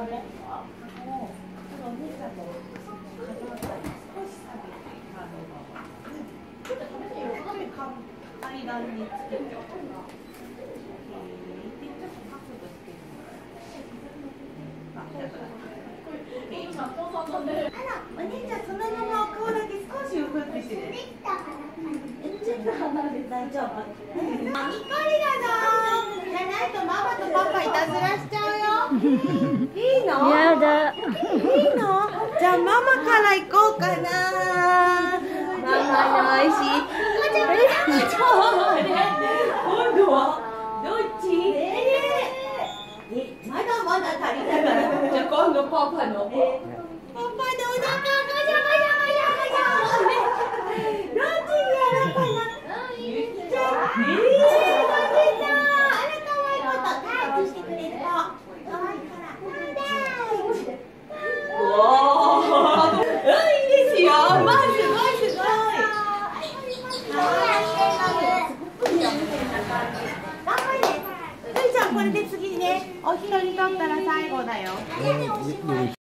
階段につけて。お姉ちゃんそのまま顔だけ少しうふってしてね。ちょっと離れて大丈夫。ニコリだぞ。じゃないとママとパパいたずらしちゃうよ。いいの？ やだ。 いいの？じゃあママから行こうかな。ママのおいしい。今度はどっち？まだまだ足りないから。じゃあ今度パパの。パパのお腹ガシャガシャガシャガシャ。どっちにやろうかな。ゆきちゃん。あら可愛いことタッチしてくれると可愛いから。おお。いいですよ。まあすごいすごい。これで次ね、お一人取ったら最後だよ。